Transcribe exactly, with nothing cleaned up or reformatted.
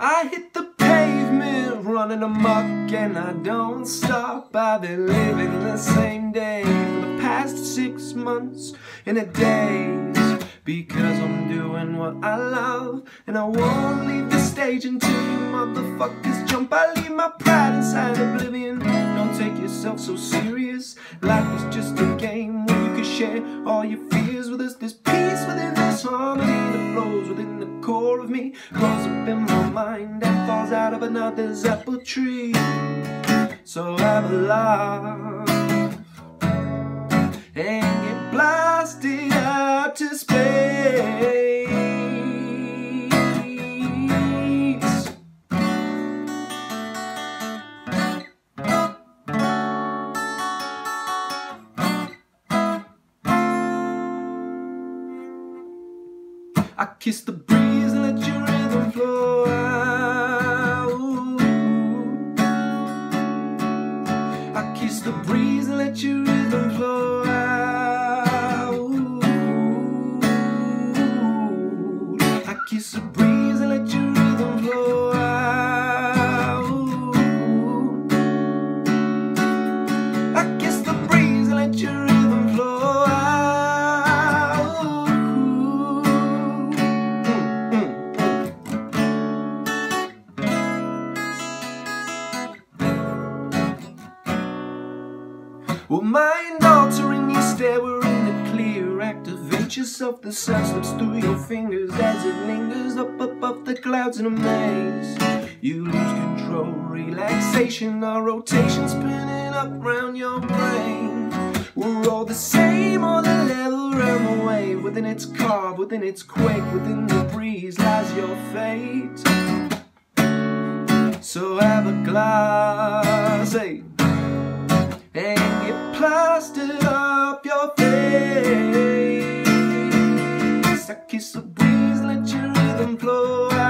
I hit the pavement, running amok, and I don't stop. I've been living the same day for the past six months in a daze, because I'm doing what I love, and I won't leave the stage until you motherfuckers jump. I leave my pride inside oblivion. Don't take yourself so serious. Life is just a game where you can share all your fears with us. There's peace within this harmony that flows within the core of me, grows up in my mind and falls out of another's apple tree. So have a laugh and get blasted out to space. I kiss the breeze and let your rhythm flow out. I kiss the breeze and let your rhythm flow out. I kiss the breeze and let your rhythm flow out. I kiss the breeze and let your rhythm flow out. Well, mind altering you stare, we're in the clear. Activate yourself, the sun slips through your fingers as it lingers up above the clouds in a maze. You lose control, relaxation, our rotation spinning up round your brain. We're all the same on the level, round the wave. Within its carve, within its quake, within the breeze lies your fate. So have a glass, hey, and get plastered up your face. I kiss the breeze, let your rhythm flow out.